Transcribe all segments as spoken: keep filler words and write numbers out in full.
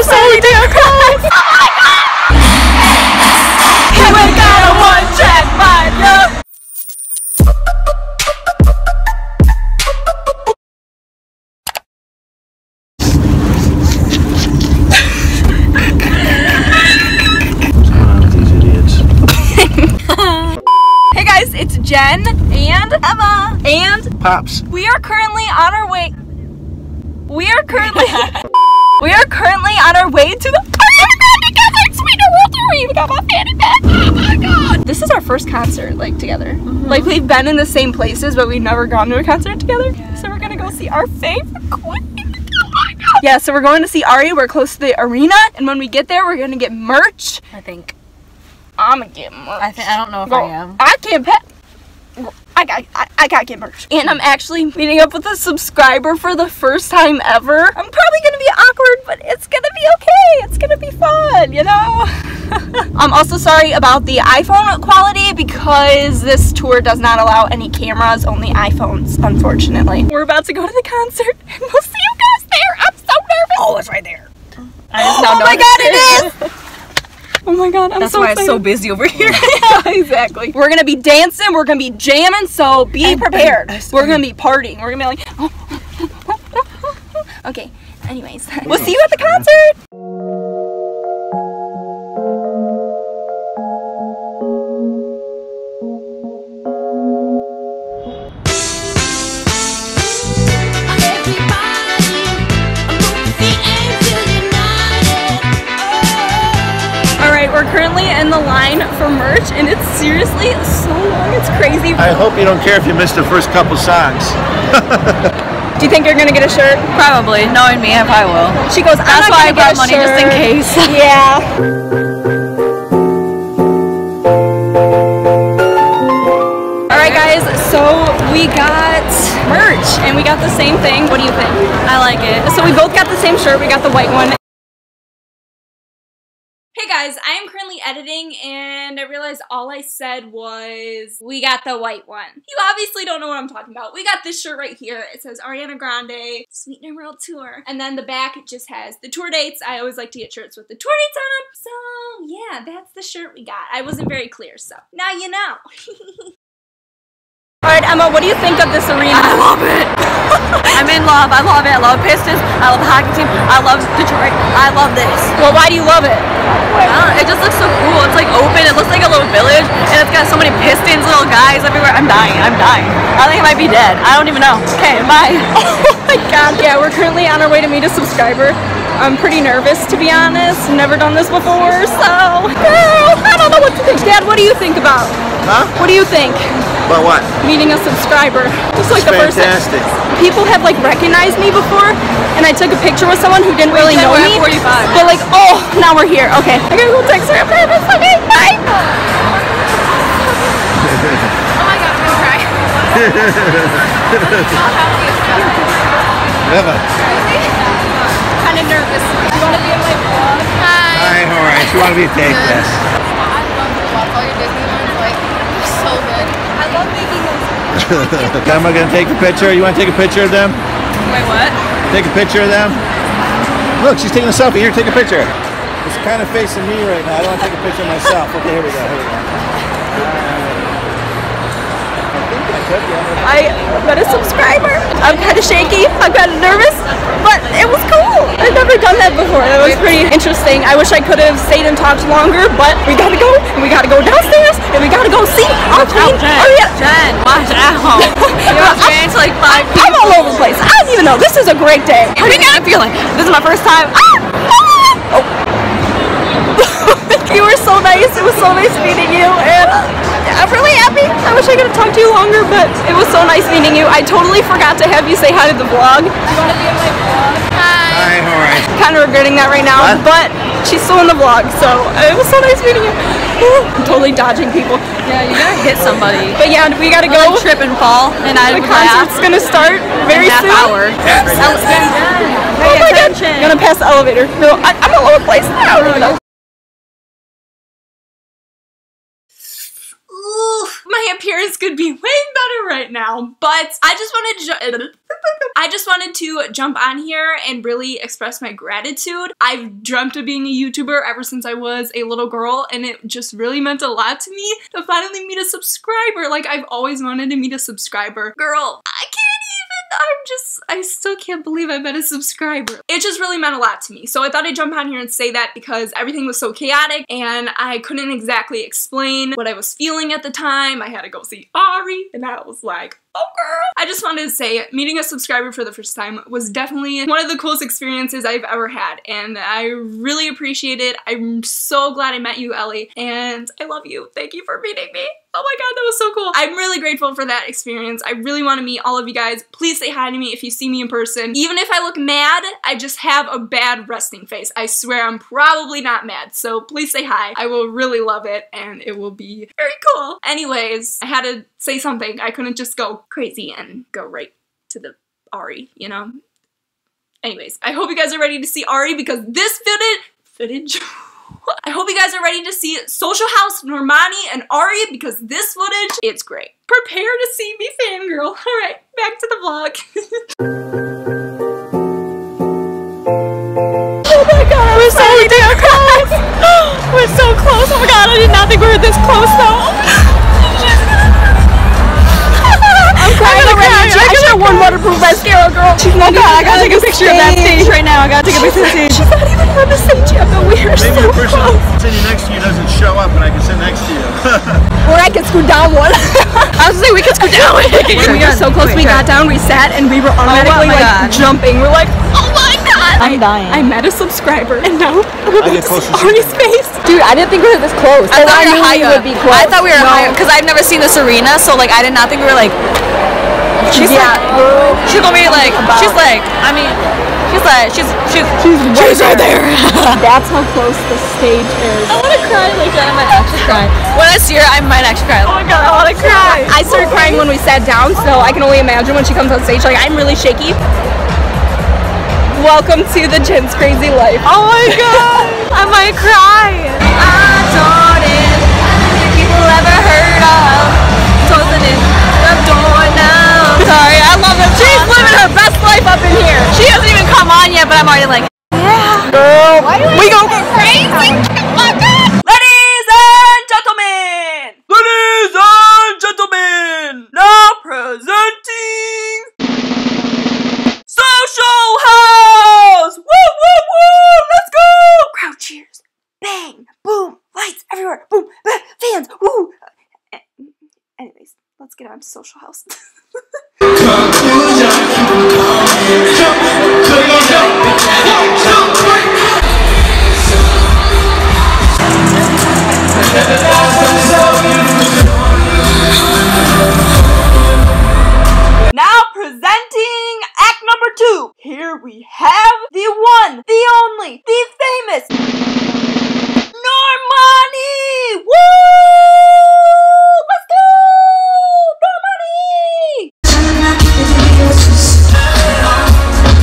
We're so damn close. Oh my god! Here we got a one-track mind, yo. Hey guys, it's Jen and Emma and Pops. We are currently on our way. We are currently we are currently on our way to the Ariana Grande Sweetener Tour. We got my fanny pack. Oh my god! This is our first concert like together. Mm-hmm. Like we've been in the same places, but we've never gone to a concert together. Yeah. So we're gonna go see our favorite queen. Oh my god! Yeah, so we're going to see Ari. We're close to the arena, and when we get there, we're gonna get merch. I think. I'm gonna get merch. I think I don't know if Girl, I am. I can't pet. I got I, I gotta get merch. And I'm actually meeting up with a subscriber for the first time ever. I'm probably gonna be awkward, but it's gonna be okay. It's gonna be fun, you know? I'm also sorry about the iPhone quality because this tour does not allow any cameras, only iPhones, unfortunately. We're about to go to the concert and we'll see you guys there. I'm so nervous. Oh, it's right there. I just oh my god, it is! Oh my god, I'm That's so why excited. it's so busy over here. Yeah, exactly. We're gonna be dancing, we're gonna be jamming, so be and, prepared. And, we're gonna be partying. We're gonna be like, oh. Okay, anyways. We'll see you at the concert! We're currently in the line for merch, and it's seriously so long, it's crazy. I hope you don't care if you missed the first couple songs. Do you think you're gonna get a shirt? Probably. Knowing me, I probably will. She goes, I'm That's not why I gonna brought money, shirt. just in case. Yeah. Alright guys, so we got merch, and we got the same thing. What do you think? I like it. So we both got the same shirt, we got the white one. Hey guys, I am currently editing and I realized all I said was we got the white one. You obviously don't know what I'm talking about. We got this shirt right here. It says Ariana Grande Sweetener Tour. And then the back it just has the tour dates. I always like to get shirts with the tour dates on them. So yeah, that's the shirt we got. I wasn't very clear, so now you know. Alright, Emma, what do you think of this arena? I love it! I'm in love. I love it. I love Pistons. I love the hockey team. I love Detroit. I love this. Well, why do you love it? Uh, it just looks so cool. It's like open. It looks like a little village. And it's got so many Pistons, little guys everywhere. I'm dying. I'm dying. I think I might be dead. I don't even know. Okay, bye. Oh my god. Yeah, we're currently on our way to meet a subscriber. I'm pretty nervous, to be honest. Never done this before, so... Girl, I don't know what to think. Dad, what do you think about? Huh? What do you think? About what? Meeting a subscriber. It's like it's the first fantastic. time. People have like recognized me before, and I took a picture with someone who didn't really know me. forty-five. They're like, oh, now we're here. Okay, I gotta go text her. I'm nervous. Okay, bye. Oh my god, I'm gonna cry. Never. Kind of nervous. You want to be in my vlog? Hi. Hi, all right. You want to be a take this? I love to watch all your Disney ones. Like, they're so good. I love making those. Am I going to take a picture? You want to take a picture of them? Wait, what? Take a picture of them? Look, she's taking a selfie. Here, take a picture. It's kind of facing me right now. I don't want to take a picture of myself. Okay, here we go. Here we go. I got a subscriber. I'm kind of shaky. I'm kind of nervous, but it was cool. I've never done that before. That was pretty interesting. I wish I could have stayed and talked longer, but we gotta go. And we gotta go downstairs, and we gotta go see our queen. Ariana. Jen, watch out. You're going to like five people. I'm all over the place. I don't even know. This is a great day. How do you get a feeling? This is my first time. Ah! Ah! Oh. You were so nice. It was so nice meeting you, and I'm really happy. I wish I could have talked to you longer, but it was so nice meeting you. I totally forgot to have you say hi to the vlog. Do you want to be in my vlog? Hi, all right. Kind of regretting that right now, what? but she's still in the vlog, so it was so nice meeting you. I'm totally dodging people. Yeah, you gotta hit somebody. But yeah, we gotta go. Like trip and fall, and I The would concert's laugh. gonna start very half soon. hour. Yeah, right Oh, now. Oh my god, I'm gonna pass the elevator. No, I, I'm all over the place. I don't even know. my appearance could be way better right now, but I just wanted to I just wanted to jump on here and really express my gratitude. I've dreamt of being a YouTuber ever since I was a little girl, and it just really meant a lot to me to finally meet a subscriber. Like, I've always wanted to meet a subscriber. Girl, I can't even, I'm just, I still can't believe I met a subscriber. It just really meant a lot to me. So I thought I'd jump on here and say that because everything was so chaotic and I couldn't exactly explain what I was feeling at the time. I had to go see Ari and I was like, oh girl. I just wanted to say meeting a subscriber for the first time was definitely one of the coolest experiences I've ever had, and I really appreciate it. I'm so glad I met you, Ellie, and I love you. Thank you for meeting me. Oh my god, that was so cool. I'm really grateful for that experience. I really want to meet all of you guys. Please say hi to me if you see me in person. Even if I look mad, I just have a bad resting face. I swear I'm probably not mad, so please say hi. I will really love it, and it will be very cool. Anyways, I had to say something. I couldn't just go crazy and go right to the Ari, you know? Anyways, I hope you guys are ready to see Ari because this footage, footage? I hope you guys are ready to see Social House, Normani, and Ari because this footage, it's great. Prepare to see me fangirl. Alright, back to the vlog. Oh my god, we're so damn close! We're so close! Oh my god, I did not think we were this close though! I'm crying already. I should have worn waterproof mascara, girl. She's not oh god, I gotta take a picture of that stage right now. I gotta take a picture of the stage. She's not even on the stage yet, but we are Maybe so the person close. sitting next to you doesn't show up and I can sit next to you. Or I can scoot down one. I was gonna say we could scoot down. We got so close, we got down, we sat, and we were automatically oh like god. jumping. We're like, oh my god! I'm dying. I met a subscriber, and now I'm I about get to close see to Ari's face. Dude, I didn't think we were this close. I And thought we knew were higher. would be close. I thought we were No. higher because I've never seen this arena, so like I did not think we were like. She's yeah, like, girl. she's gonna be like, About. she's like, I mean, she's like, she's, she's, She's, she's right there. That's how close the stage is. I wanna cry, like I might actually cry. When I see her, I might actually cry. Oh my god, I wanna cry. I started crying when we sat down, so I can only imagine when she comes on stage. Like, I'm really shaky. Welcome to the Jenn's Crazy Life. Oh my god, I might cry. I don't if people ever heard of closing in the door now. Sorry, I love it. She's living her best life up in here. She hasn't even come on yet, but I'm already like, yeah. Girl, we gon' get Crazy. Oh my god. Ladies and gentlemen. Ladies and gentlemen, Now presenting Social House! Woo, woo, woo! Let's go! Crowd cheers. Bang! Boom! Lights everywhere! Boom! Bah, fans! Woo! Anyways, let's get on to Social House. Now presenting act number two. Here we have the one, the only, the famous Normani! Woo! Let's go! Normani!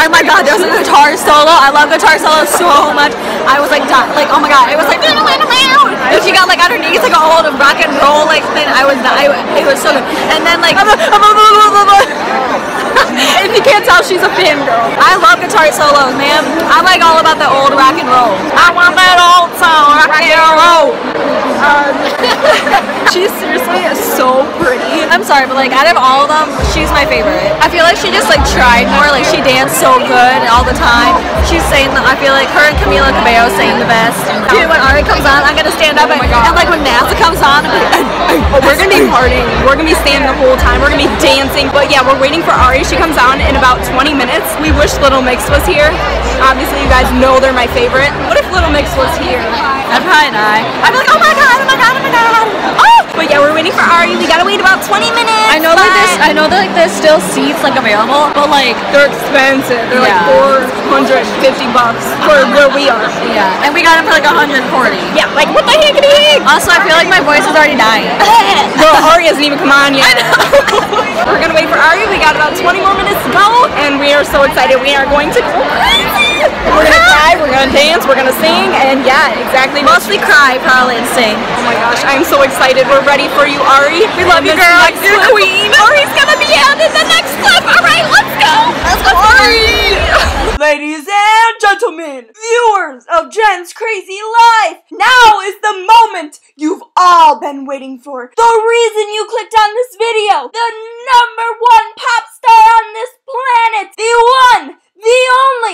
Oh my god, there was a guitar solo. I love guitar solos so much. I was like, like, oh my god, it was like, and she got like on her knees, like all the rock and roll, like thing. I was, I, it was so good. And then like, if you can't tell, she's a fangirl. I love guitar solos, man. I'm like all about the old rock and roll. I want that old song, rock and roll. Um, she's seriously so pretty. I'm sorry, but like out of all of them, she's my favorite. I feel like she just like tried more. Like she danced so good all the time. She's saying that I feel like her and Camila Cabello sang the best. Dude, when Ari comes on, I'm gonna stand up and, and like when NASA comes on, I'm like, oh, we're gonna be partying. We're gonna be standing the whole time. We're gonna be dancing. But yeah, we're waiting for Ari. She comes on in about twenty minutes. We wish Little Mix was here. Obviously, you guys know they're my favorite. What if Little Mix was here? I'd probably die. I'd be like, oh my god, oh my god, oh my god. Oh! But yeah, we're waiting for Ari. We gotta wait about twenty minutes. I know like there's, I know that like there's still seats like available, but like they're expensive. They're yeah. like four hundred fifty bucks for where we are. Yeah, and we got them for like one hundred forty. Yeah, like what the heck? Also, I feel like my voice is already dying. Girl, Ari hasn't even come on yet. I know. We're gonna wait for Ari. We got about twenty more minutes to go, and we are so excited. We are going to go crazy. We're gonna cry. We're gonna dance. We're gonna sing, and yeah, exactly. Mostly cry, probably, and sing. Oh my gosh, I'm so excited. We're ready for you, Ari. We love you, girl. You're the queen. Ari's gonna be out in the next clip. All right, let's go. Let's go, Ari. Ladies and gentlemen, viewers of Jenn's Crazy Life, now is the moment you've all been waiting for. The reason you clicked on this video. The number one pop star on this planet. The one, the only,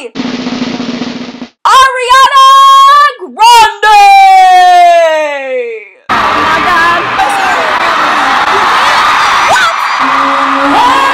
Ariana Grande! Oh my god. What?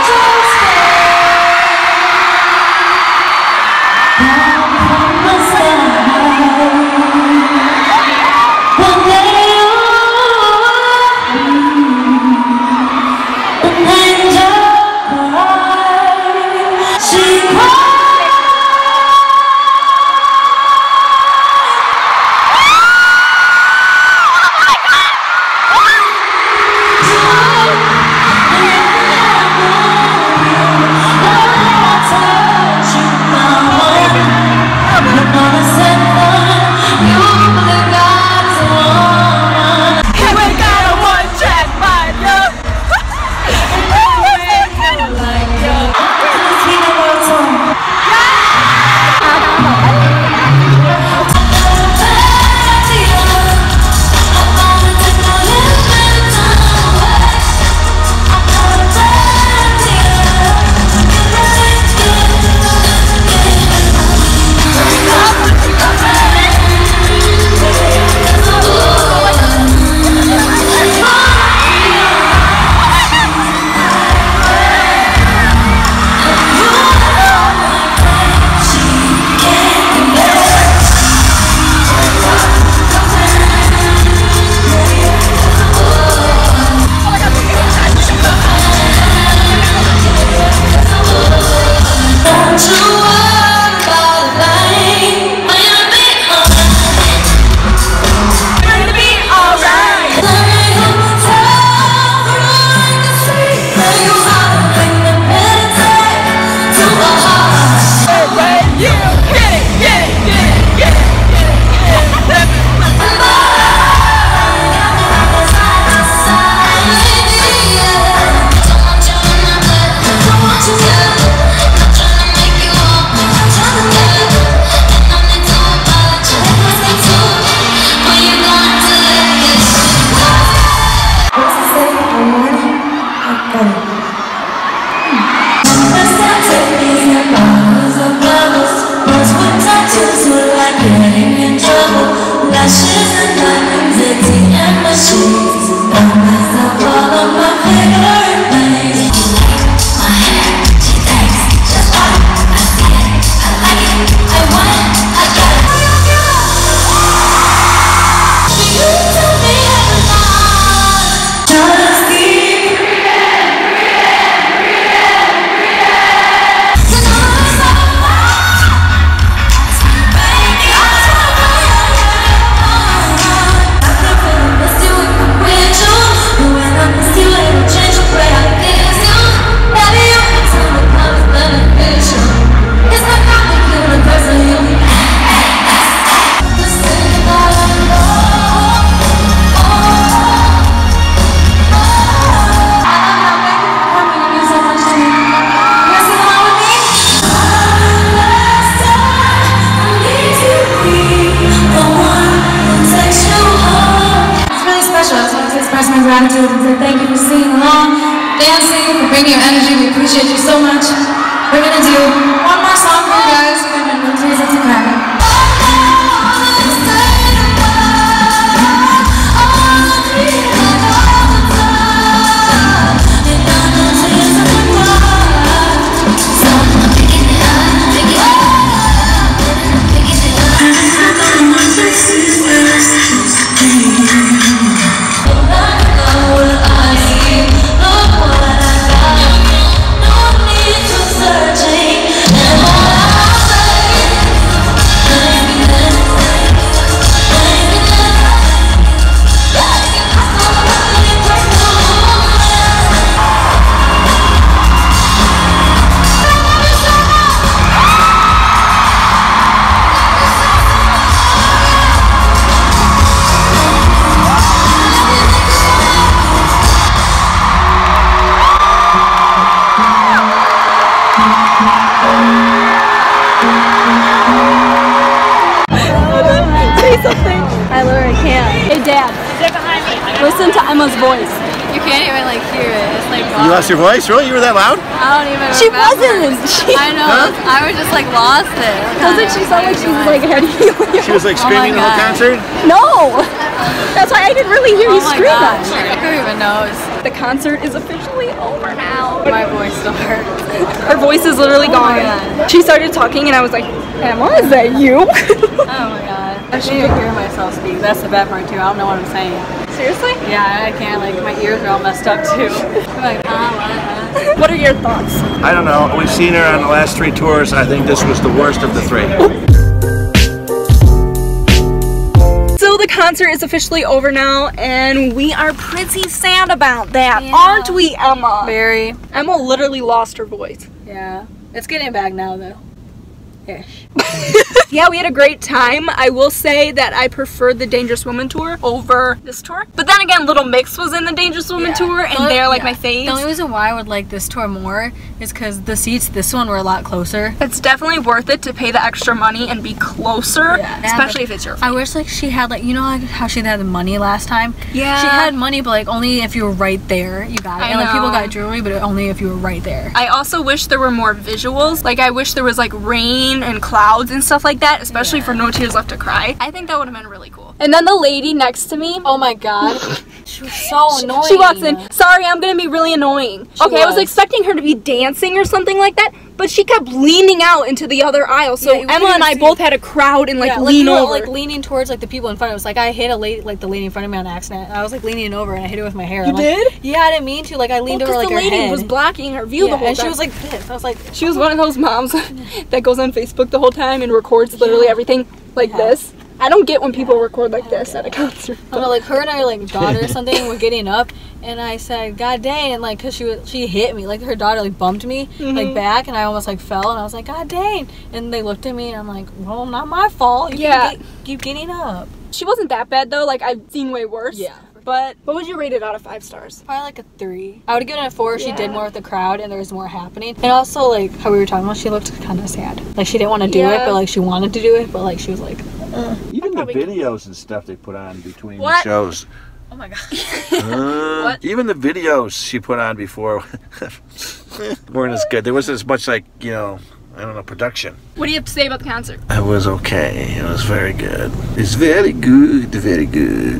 We appreciate you so much. We're gonna do one more song for you guys, and then we'll tease it to cry. Listen to Emma's voice. You can't even like hear it. It's like You lost your voice? Really? You were that loud? I don't even She remember. wasn't. She, I know. Huh? I was just like lost it. Doesn't she sound like she was like had helium? She was like screaming oh the whole concert? No! That's why I didn't really hear Oh you my scream gosh. much. Who even knows? The concert is officially over now. My voice still hurts. Her voice is literally Oh my gone. God. She started talking and I was like, Emma, is that you? Oh my god. I can't even hear myself speak. That's the bad part too. I don't know what I'm saying. Seriously? Yeah, I can't. Like my ears are all messed up too. I'm like, ah, uh, uh. What are your thoughts? I don't know. We've seen her on the last three tours. I think this was the worst of the three. So the concert is officially over now and we are pretty sad about that, Yeah. aren't we, Emma? Very. Emma literally lost her voice. Yeah. It's getting back now though. Ish. Yeah, we had a great time. I will say that I preferred the Dangerous Woman tour over this tour. But then again, Little Mix was in the Dangerous Woman Yeah. tour and Well, they're like yeah. my faves. The only reason why I would like this tour more is because the seats this one were a lot closer. It's definitely worth it to pay the extra money and be closer, Yeah. especially Yeah, if it's your I wish like she had like, you know like how she had the money last time? Yeah. She had money but like only if you were right there you got it. I and like people know. got jewelry but only if you were right there. I also wish there were more visuals. Like I wish there was like rain and clouds and stuff like that, especially Yeah. for No Tears Left to Cry. I think that would have been really cool. And then the lady next to me, Oh my god. She was so annoying. she walks in, sorry, I'm gonna be really annoying. She okay, I was was. expecting her to be dancing or something like that, but she kept leaning out into the other aisle. So Yeah, you Emma couldn't and I see. both had a crowd and like Yeah, lean you were, over. like leaning towards like the people in front of us. Like I hit a lady, like the lady in front of me on accident. I was like leaning over and I hit her with my hair. You I'm like, did? Yeah, I didn't mean to. Like I Well, leaned 'cause over like the her lady head. was blocking her view yeah, the whole and time. she was like this. I was like, She was one of those moms that goes on Facebook the whole time and records literally everything like Yeah. this. I don't get when people record like this at a concert. I don't know, like her and our like daughter or something were getting up, and I said, "God dang!" And like, cause she was, she hit me, like her daughter like bumped me Mhm. like back, and I almost like fell, and I was like, "God dang!" And they looked at me, and I'm like, "Well, not my fault. You Yeah. keep, keep getting up." She wasn't that bad though. Like I've seen way worse. Yeah. But what would you rate it out of five stars? Probably like a three. I would give it a four if she Yeah. did more with the crowd and there was more happening. And also like how we were talking about, she looked kind of sad. Like she didn't want to do Yeah. it, but like she wanted to do it, but like she was like, Ugh. Even the Probably- videos and stuff they put on between What? the shows. "Oh my god." Uh, What? Even the videos she put on before weren't as good. There wasn't as much like, you know, I don't know, production. What do you have to say about the concert? It was okay. It was very good. It's very good, very good.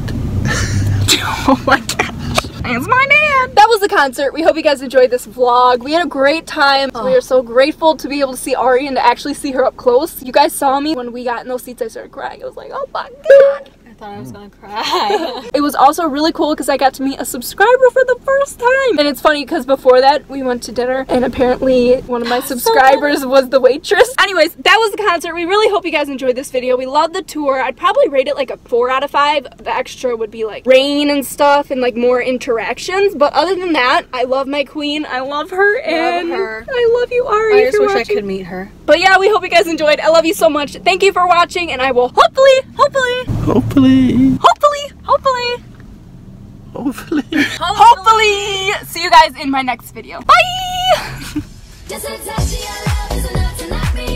Oh my gosh. It's my dad. That was the concert. We hope you guys enjoyed this vlog. We had a great time. Oh. We are so grateful to be able to see Ari and to actually see her up close. You guys saw me when we got in those seats. I started crying. I was like, oh my god. I thought I was gonna cry. It was also really cool because I got to meet a subscriber for the first time. And it's funny because before that we went to dinner and apparently one of my subscribers was the waitress. Anyways, that was the concert. We really hope you guys enjoyed this video. We loved the tour. I'd probably rate it like a four out of five. The extra would be like rain and stuff and like more interactions. But other than that, I love my queen. I love her and her. I love you, Ari. I if just you're wish I watching. could meet her. But yeah, we hope you guys enjoyed. I love you so much. Thank you for watching and I will hopefully, hopefully, Hopefully. hopefully, hopefully Hopefully. Hopefully see you guys in my next video. Bye! Just a touch of your love is enough to knock me